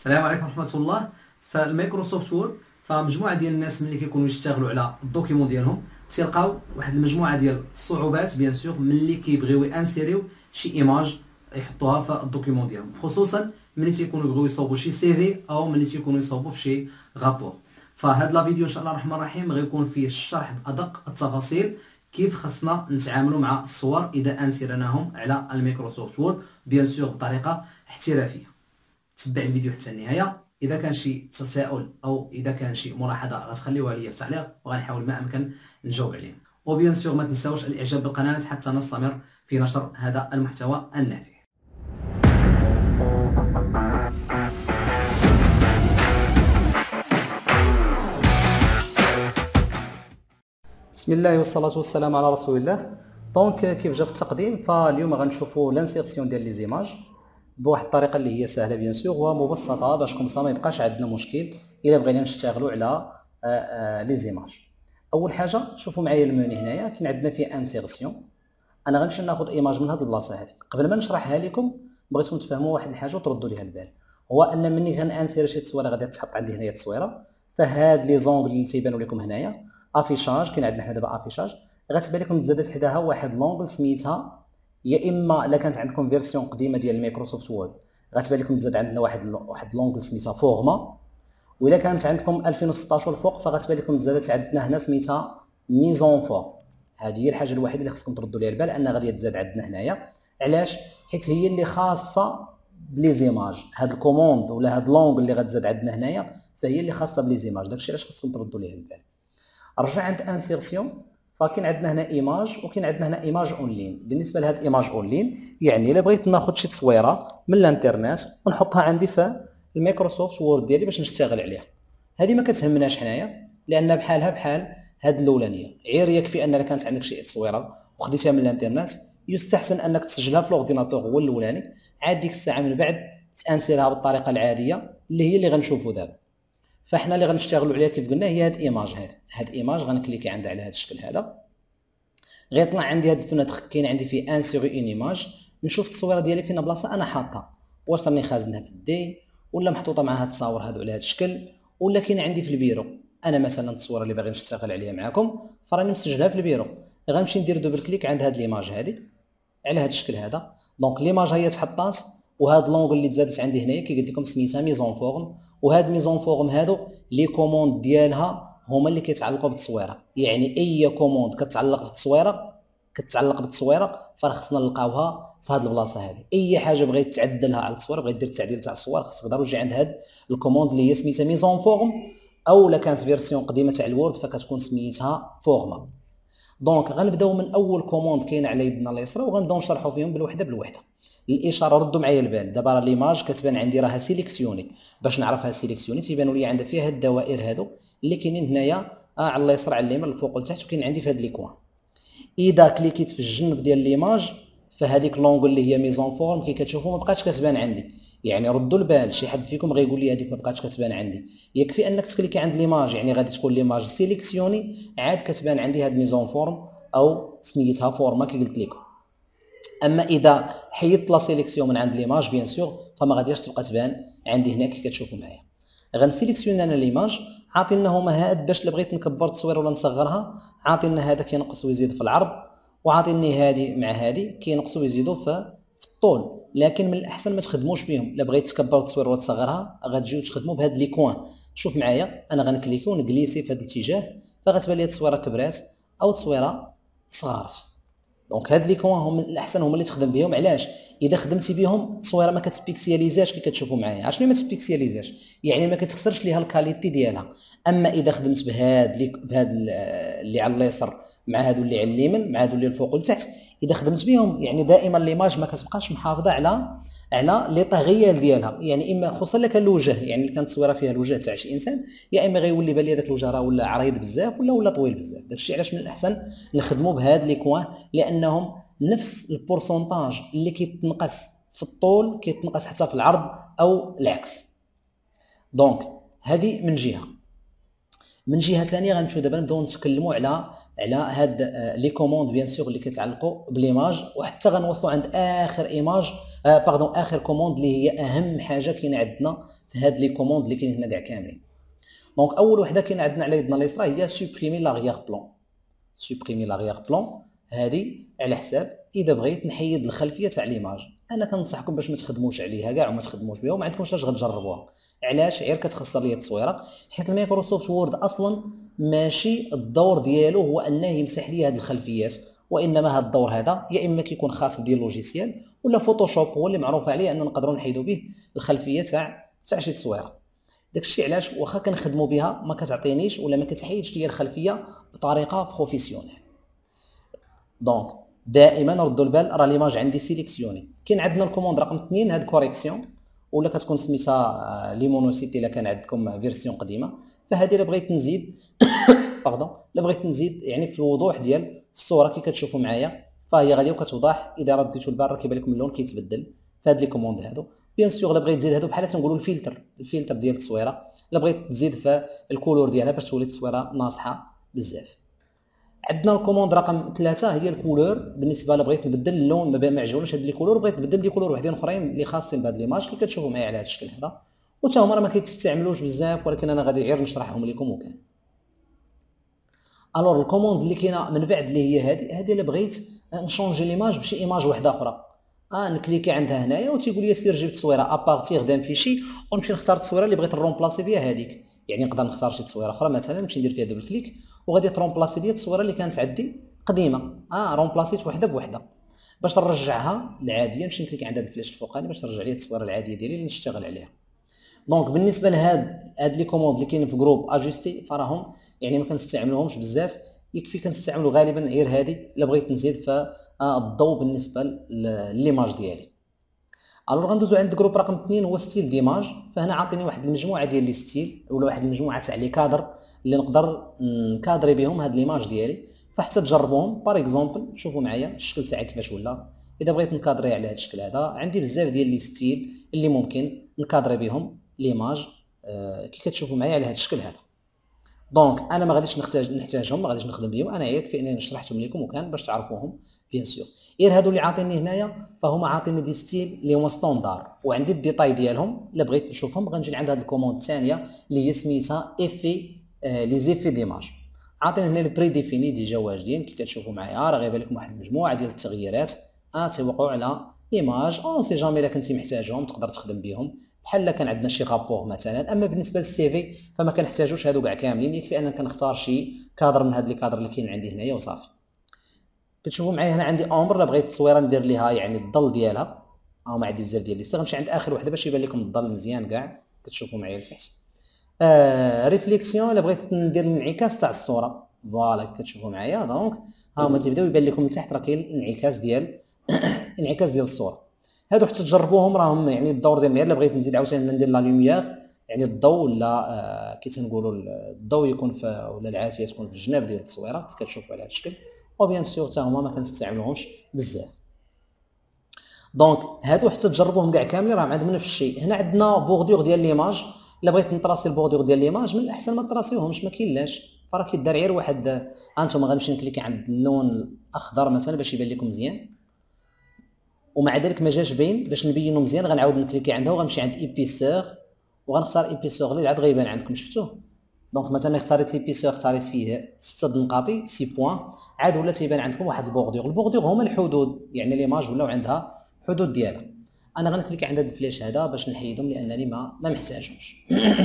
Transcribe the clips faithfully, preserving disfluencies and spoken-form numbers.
السلام عليكم ورحمه الله. فالمايكروسوفت وورد فمجموعه ديال الناس ملي كيكونوا يشتغلوا على الدوكيمون ديالهم تيلقاو واحد المجموعه ديال الصعوبات بيان سور ملي كيبغيو انسيريو شي ايماج يحطوها في الدوكيمون ديالهم، خصوصا ملي تيكونوا يبغيو يصوبوا شي سي في او ملي تيكونوا يصوبوا في شي رابور. فهاد لا فيديو ان شاء الله الرحمن الرحيم غيكون فيه الشرح بادق التفاصيل كيف خصنا نتعاملوا مع الصور اذا انسرناهم على المايكروسوفت وورد بيان سور بطريقه احترافيه. تبع الفيديو حتى النهايه. اذا كان شي تساؤل او اذا كان شي ملاحظه غتخليوها ليا في التعليق وغنحاول ما امكن نجاوب عليهم. وبيان سور ما تنساوش الاعجاب بالقناه حتى نستمر في نشر هذا المحتوى النافع. بسم الله والصلاه والسلام على رسول الله. دونك كيف جا في التقديم، فاليوم غنشوفوا لانسيرسيون ديال لي زيماج بواحد الطريقه اللي هي سهله بيان سور ومبسطه باش كومسا ما يبقاش عندنا مشكل الا بغينا نشتغلوا على لي زيماج. اول حاجه شوفوا معايا الموني هنايا كاين عندنا فيه انسيرسيون. انا غنمشي ناخذ ايماج من هذه البلاصه هذه. قبل ما نشرحها لكم بغيتكم تفهموا واحد الحاجه وتردوا ليها البال، هو ان ملي غنانسير شي تصويره غادي تحط عندي هنايا التصويره، فهاد لي زونغل اللي تيبانوا لكم هنايا افيشاج، كاين عندنا حنا دابا افيشاج، غتبان لكم تزادت حداها واحد لونغل سميتها، يا اما الا كانت عندكم فيرسيون قديمه ديال مايكروسوفت وورد غتبان لكم تزاد عندنا واحد واحد لونغل سميتها فورما، وإلا كانت عندكم ألفين وستطاش والفوق فغتبان لكم تزادت عندنا هنا سميتها ميزون فور. هذه هي الحاجه الوحيده اللي خصكم تردوا ليها البال انها غادي تزاد عندنا هنايا. علاش؟ حيت هي اللي خاصه بلي زيماج، هاد الكوموند ولا هاد لونغل اللي غتزاد عندنا هنايا فهي اللي خاصه بلي زيماج. داكشي علاش خصكم تردوا ليها البال. رجع عند انسيرسيون، فكاين عندنا هنا ايماج وكاين عندنا هنا ايماج اونلاين. بالنسبه لهاد ايماج اونلاين يعني الا بغيت ناخذ شي تصويره من الانترنت ونحطها عندي في المايكروسوفت وورد ديالي باش نشتغل عليها، هذه ما كتهمناش حنايا لان بحالها بحال هاد الاولانيه. غير يكفي ان كانت عندك شي تصويره وخديتها من الانترنت يستحسن انك تسجلها في الاورديناتور هو الاولاني، عاد ديك الساعه من بعد تانسيرها بالطريقه العاديه اللي هي اللي غنشوفوا دابا. فاحنا اللي غنشتغلوا عليها كيف قلنا هي هاد ايماج. هاد هاد ايماج غنكليكي عندها على هاد الشكل هذا، غيطلع عندي هاد الفنتر كاين عندي فيه انسيري اون ايماج. نشوف التصويره ديالي فين بلاصه انا حاطها، واش راني خازنها في الدي ولا محطوطه مع هاد التصاور هادو على هاد الشكل، ولا كاين عندي في البيرو. انا مثلا التصويره اللي باغي نشتغل عليها معكم فراني مسجلها في البيرو، غنمشي ندير دوبل كليك عند هاد ليماج هادي على هاد الشكل هذا. دونك ليماج هي تحطات، وهاد لونغل اللي تزادت عندي هنايا كي قلت لكم سميتها ميزون فورم. وهاد ميزون فورم هادو لي كوموند ديالها هما اللي كيتعلقوا بالتصويره، يعني اي كوموند كتعلق بالتصويره كتعلق بالتصويره فراه خصنا نلقاوها في هاد البلاصه هذه. اي حاجه بغيت تعدلها على التصويره، بغيت دير التعديل تاع الصور، خصك ضروري تجي عند هاد الكوموند اللي هي سميتها ميزون فورم، او لا كانت فيرسيون قديمه تاع الوورد فكتكون سميتها فورما. دونك غنبداو من اول كوموند كاين على يدنا اليسرى وغنبداو نشرحوا فيهم بالوحده بالوحده. الاشاره ردوا معايا البال، دابا راه ليماج كتبان عندي راها سيليكسيوني. باش نعرفها سيليكسيوني تيبانوا لي عندها فيها الدوائر هادو اللي كاينين هنايا آه على اليسار على اليمين الفوق لتحت، وكاين عندي في هاد لي كوان. اذا كليكيت في الجنب ديال ليماج فهذيك لونغول اللي هي ميزون فورم كي كتشوفوا ما بقاتش كتبان عندي. يعني ردوا البال، شي حد فيكم غيقول لي هذيك ما بقاتش كتبان عندي، يكفي انك تكليكي عند ليماج يعني غادي تكون ليماج سيليكسيوني عاد كتبان عندي هاد ميزون فورم او سميتها فورما كي قلت لكم. اما اذا حيدت لا سيليكسيون من عند ليماج بيان سور فما غاديش تبقى تبان عندي هنا كي كتشوفوا معايا. غنسيليكسيوني انا ليماج، عاطينا هما هاد باش بغيت نكبر التصويره ولا نصغرها، عاطينا هذا كينقص ويزيد في العرض، وعاطيني هادي مع هادي كينقصوا ويزيدوا في في الطول. لكن من الاحسن ما تخدموش بهم، الا بغيت تكبر التصويره وتصغرها غتجيو تخدموا بهاد لي كوان. شوف معايا انا غنكليكي ونجليسي في هذا الاتجاه فغتبان لي التصويره كبرات او التصويره صغارت. دونك هاد لي كوان هما الاحسن هما اللي تخدم بهم. علاش؟ اذا خدمتي بهم التصويره ما كتبيكسياليزاش كي كتشوفوا معايا. عشان ما تبيكسياليزاش يعني ما كتخسرش ليها الكاليتي ديالها. اما اذا خدمت بهاد لي بهاد اللي على اليسار مع هادو اللي على اليمين مع هادو اللي الفوق ولتحت، اذا خدمت بهم يعني دائما ليماج ما كتبقاش محافظه على على لي طاغيال ديالها. يعني اما خصوصا الا كان الوجه، يعني اللي كانت التصويره فيها الوجه تاع شي انسان، يا اما غيولي بان لي داك الوجه راه ولا عريض بزاف ولا ولا طويل بزاف. داكشي علاش من الاحسن نخدموا بهاد لي كوان، لانهم نفس البورسونتاج اللي كيتنقص في الطول كيتنقص حتى في العرض او العكس. دونك هذه من جهه. من جهه ثانيه غنمشيو دابا نبداو نتكلموا على على هاد لي كوموند بيان سور اللي كيتعلقوا بليماج، وحتى غنوصلوا عند اخر ايماج آه باردون اخر كوموند اللي هي اهم حاجه كاينه عندنا في هاد لي كوموند اللي كاينين هنا كاع كاملين. دونك اول وحده كاينه عندنا على يدنا اليسرى هي سوبريمي لاغيير بلون. سوبريمي لاغيير بلون هذه على حساب اذا بغيت نحيد الخلفيه تاع ليماج. انا كنصحكم باش ما تخدموش عليها كاع وما تخدموش بها وما عندكمش لاش غتجربوها. علاش؟ غير كتخسر ليا التصويره، حيت المايكروسوفت وورد اصلا ماشي الدور ديالو هو انه يمسح لي هاد الخلفيات، وانما هاد الدور هذا يا اما كيكون خاص ديال اللوجيسيال ولا فوتوشوب هو اللي معروف عليه انه نقدروا نحيدوا به الخلفيه تاع تاع شي تصويره. داكشي علاش واخا كنخدموا بها ما كتعطينيش ولا ما كتحيدش ليا الخلفيه بطريقه بروفيسيونيل. دونك دائما ردوا البال راه ليماج عندي سيليكسيوني. كاين عندنا الكوموند رقم اثنين هاد كوريكسيون ولا كتكون سميتها لي مونوسيت الا كان عندكم فيرسيون قديمه. فهذه الا بغيت نزيد باردون الا بغيت نزيد يعني في الوضوح ديال الصوره كي كتشوفوا معايا فهي غاديه وكتوضح. اذا رديتوا البال راه كيبان لكم اللون كيتبدل في هاد لي كوموند هادو. بيان سور الا بغيت تزيد هادو بحال تنقولوا الفلتر الفلتر ديال التصويره الا بغيت تزيد في الكولور ديالها باش تولي التصويره ناصحه بزاف. عندنا الكوموند رقم ثلاثة هي الكولور. بالنسبه الا بغيت نبدل اللون ما معجبونيش هاد لي كولور بغيت نبدل دي كولور وحدين اخرين اللي خاصين بهاد ليماج كي كتشوفوا معايا على هاد الشكل هذا، وتا هما راه ما كيتستعملوش بزاف ولكن انا غادي غير نشرحهم لكم وكان. الوغ الكوموند اللي كاينه من بعد اللي هي هذه هذه الا بغيت نشونجي ليماج بشي ايماج واحده اخرى اه نكليكي عندها هنايا وتيقول لي سير جيب تصويره ابارتيغ دان فيشي ونمشي نختار التصويره اللي بغيت نرومبلاسي بها هذيك. يعني نقدر نختار شي تصويره اخرى مثلا نمشي ندير فيها دبل كليك وغادي ترومبلاسي لي التصويره اللي كانت عندي قديمه. اه رومبلاسيت وحده بوحده. باش نرجعها العاديه نمشي نكليك عند هذا الفلاش الفوقاني باش ترجع لي التصويره العاديه ديالي اللي نشتغل عليها. دونك بالنسبه لهاد هاد لي كوموند اللي كاينين في جروب اجوستي فراهم يعني ما كنستعملوهمش بزاف، يكفي كنستعملوا غالبا غير هذه الا بغيت نزيد في الضوء بالنسبه لليماج ديالي. الوغ غندوزو عند جروب رقم اثنين هو ستيل ديماج. فهنا عاطيني واحد المجموعه ديال لي ستيل ولا واحد المجموعه تاع لي كادر اللي نقدر نكادري بهم هاد ليماج ديالي فحتى تجربوهم. باغ اكزومبل شوفوا معايا الشكل تاعي كيفاش ولا. اذا بغيت نكادري على هاد الشكل هذا عندي بزاف ديال لي ستيل اللي ممكن نكادري بهم ليماج آه كي كتشوفوا معايا على هاد الشكل هذا. دونك انا ما غاديش نحتاج نحتاجهم ما غاديش نخدم بهم انا يكفي انني شرحتهم لكم وكان باش تعرفوهم بيان سور. غير هادو اللي عاطيني هنايا فهما عاطيني دي ستيل اللي هما ستوندار وعندي الديتاي ديالهم. الا بغيت نشوفهم غنجي عند هاد الكوموند الثانيه اللي هي سميتها ايفي آه لي زيفي ديماج. عاطيني هنا البري ديفيني ديجا واجدين كي كتشوفوا معايا راه غيبان لكم واحد المجموعه ديال التغييرات اه تيوقعوا على ايماج اون سي جامي الا كنتي محتاجهم تقدر تخدم بهم بحال كان عندنا شي رابور مثلا. اما بالنسبه للسي في فما كنحتاجوش هادو كاع كاملين، يكفي انا كنختار شي كادر من هاد لي كادر اللي كاين عندي هنايا وصافي. كتشوفوا معايا هنا عندي امبر الا بغيت التصويره ندير ليها يعني الظل ديالها ها ما عندي بزاف ديال ليست. غنمشي عند اخر وحده باش يبان لكم الظل مزيان كاع كتشوفوا معايا لتحت. آه ريفليكسيون الا بغيت ندير الانعكاس تاع الصوره فوالا كتشوفوا معايا. دونك ها هما تيبداو يبان لكم من تحت راه كاين الانعكاس ديال انعكاس ديال الصوره. هادو حتى تجربوهم راهم يعني الدور ديال الا بغيت نزيد عاوتاني ندير لا لوميير يعني الضوء ولا آه كي تنقولوا الضوء يكون في ولا العافيه تكون في الجناب ديال التصويره كي كتشوفوا على هذا الشكل. وبيان سور حتى هما ما كنستعملوهمش بزاف. دونك هادو حتى تجربوهم كاع كاملين راه عندهم نفس الشيء. هنا عندنا بوردور ديال ليماج الا بغيت نطراسي البوردور ديال ليماج من الاحسن ما تراسيوهمش ما كاينلاش فراه كيدار غير واحد. هانتوما غنمشي نكليكي عند اللون الاخضر مثلا باش يبان لكم مزيان ومع ذلك ما جاش باين باش نبينو مزيان غنعاود نكليكي عندها وغنمشي عند ايبيسور وغنختار ايبيسور اللي عاد غيبان عندكم شفتوه. دونك مثلا اختاريت ليبيسور اختاريت فيه ستة نقاطي ستة بوين عاد ولا تيبان عندكم واحد البوردور. البوردور هما الحدود يعني ليماج ولاو عندها حدود ديالها. انا غنكليكي عند هذا الفلاش هذا باش نحيدهم لانني ما ما محتاجهمش.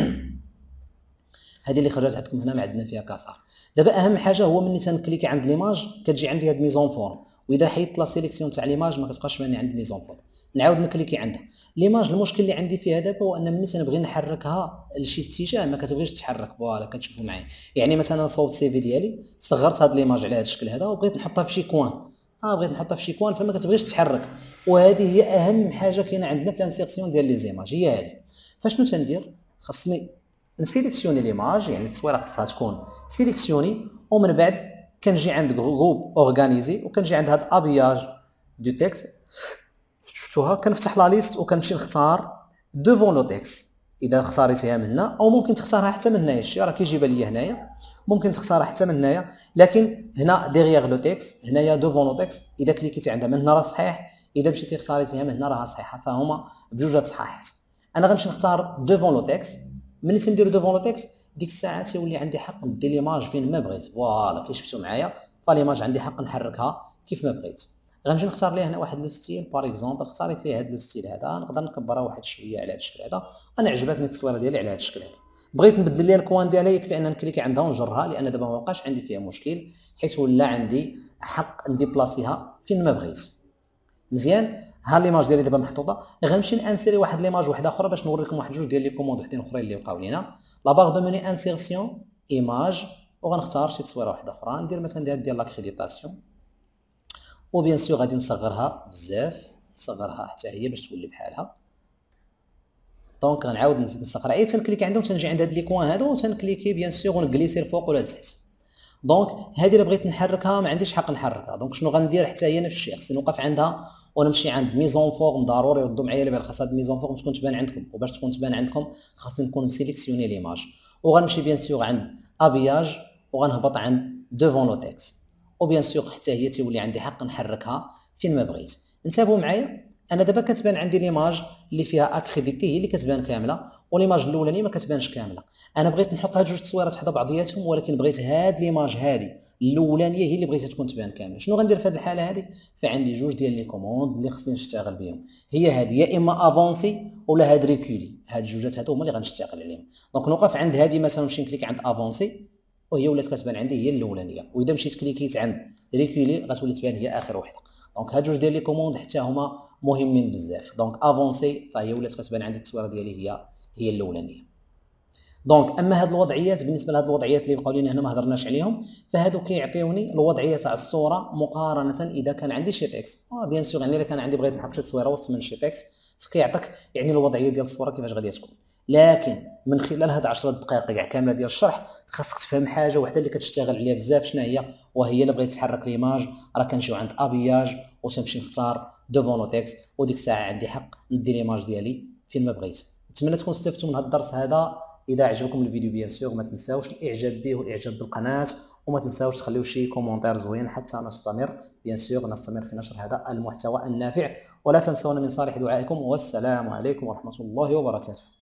هذه اللي خرجت عندكم هنا ما عندنا فيها كسر. دابا اهم حاجه هو ملي تنكليكي عند ليماج كتجي عندي هاد ميزون فورم واذا حيدت لا سيليكسيون تاع ليماج ما كتبقاش ماني عند ميزون فورم نعاود نكليكي عندها. ليماج المشكل اللي عندي فيها دابا هو ان ملي تنبغي نحركها لشي اتجاه ما كتبغيش تحرك. فوالا كتشوفوا معايا يعني مثلا صوبت السيفي ديالي صغرت هاد ليماج على هاد الشكل هذا وبغيت نحطها في شي كوان اه بغيت نحطها في شي كوان فما كتبغيش تحرك. وهذه هي اهم حاجه كاينه عندنا في لانسيرسيون ديال لي زيماج هي هذه. فشنو تندير خصني نسيليكسيوني ليماج يعني التصويره خصها تكون سيليكسيوني ومن بعد كنجي عند جروب اورغانيزي وكنجي عند هاد ابياج دو تكست شفتوها كنفتح لا ليست وكنمشي نختار دوفون لو تكست. اذا اختاريتيها من هنا او ممكن تختارها حتى من هنايا شتي راه كيجيب لي هنايا ممكن تختارها حتى من هنايا لكن هنا ديغيغ لو تكست هنايا دوفون لو تكست اذا كليكيتي عندها من هنا راه صحيح اذا مشيتي اختاريتيها من هنا راه صحيحه فهما بجوج صحاحات. انا غنمشي نختار دوفون لو تيكست. ملي تندير دوفون لو تيكست ديك الساعه تيولي عندي حق ندي ليماج فين ما بغيت. فوالا كي شفتوا معايا فليماج عندي حق نحركها كيف ما بغيت. غنجي نختار ليه هنا واحد لو ستيل باغ اكزومبل، اختاريت ليه هذا لو ستيل هذا، نقدر نكبرها واحد شويه على هذا الشكل هذا. انا عجبتني التصويره ديالي على هذا الشكل هذا. بغيت نبدل ليها الكوان ديالها يكفي ان نكليكي عندها ونجرها، لان دابا ما بقاش عندي فيها مشكل حيت ولا عندي حق نديبلاسيها فين ما بغيت. مزيان. ها ليماج ديالي دابا محطوطه. غنمشي نانسيري واحد ليماج واحده اخرى باش نوريكم واحد جوج ديال لي كوموند وحدين اخرين اللي بقاو لينا. لا باغ دو موني انسيرسيون ايماج، وغنختار شي تصويره واحده اخرى ندير مثلا ديال ديال لاكريديتاسيون، وبيان سور غادي نصغرها بزاف، نصغرها حتى هي باش تولي بحالها. دونك غنعاود نزيد نصغرها، اي تنكليكي عندهم تنجي عند هاد لي كوان هادو وتنكليكي بيان سور ونكليسي الفوق ولا لتحت. دونك هذه اللي بغيت نحركها ما عنديش حق نحركها. دونك شنو غندير حتى هي نفس الشيء، خصني نوقف عندها ونمشي عند ميزون فورم. ضروري ردوا معايا اللي خاص هاد ميزون فورم تكون تبان عندكم، وباش تكون تبان عندكم خاصني نكون مسيليكسيوني ليماج. وغنمشي بيان سور عند ابياج وغنهبط عند دوفون لو تيكست، وبيان سور حتى هي تيولي عندي حق نحركها فين ما بغيت. انتبهوا معايا، انا دابا كتبان عندي ليماج اللي فيها اكريديتي هي اللي كتبان كامله، وليماج الاولانيه ما كتبانش كامله. انا بغيت نحط هاد جوج تصويرات حدا بعضياتهم، ولكن بغيت هاد ليماج هادي الاولانيه هي اللي بغيتها تكون تبان كامله. شنو غندير في هذه الحاله هذه؟ فعندي جوج ديال لي كوموند اللي خصني نشتغل بهم، هي هذه يا اما افونسي ولا هاد ريكولي. هاد الجوجات هادو هما اللي غنشتغل عليهم. دونك نوقف عند هذه مثلا نمشي نكليك عند افونسي وهي ولات كتبان عندي هي الاولانيه، واذا مشيت كليكيت عند ريكولي غتولي تبان هي اخر وحده. دونك هاد جوج ديال لي كوموند حتى هما مهمين بزاف. دونك افونسي فهي ولات كتبان عندي التصويره ديالي هي هي الاولانيه. دونك اما هاد الوضعيات، بالنسبه لهاد الوضعيات اللي بقاو لينا هنا ما هضرناش عليهم، فهادو كيعطيوني الوضعيه تاع الصوره مقارنه اذا كان عندي شي تكست. اه بيان سور يعني الا كان عندي بغيت نحط شي تصويره وسط من شي تكست فكيعطيك يعني الوضعيه ديال الصوره كيفاش غادي تكون. لكن من خلال هاد عشرة دقائق كاع كامله ديال الشرح خاصك تفهم حاجه وحده اللي كتشتغل عليها بزاف شنو هي، وهي الا بغيت تحرك ليماج راه كنمشيو عند ابياج وتمشي نختار دوفون لو تكست، وديك الساعه عندي حق ندير ليماج ديالي فين ما بغيت. نتمنى تكونوا استفدتوا من هذا الدرس هذا. اذا عجبكم الفيديو بيان سور ما تنساوش الاعجاب به والاعجاب بالقناه، وما تنساوش تخليو شي كومونتير زوين حتى نستمر بيان سور نستمر في نشر هذا المحتوى النافع. ولا تنسونا من صالح دعائكم، والسلام عليكم ورحمه الله وبركاته.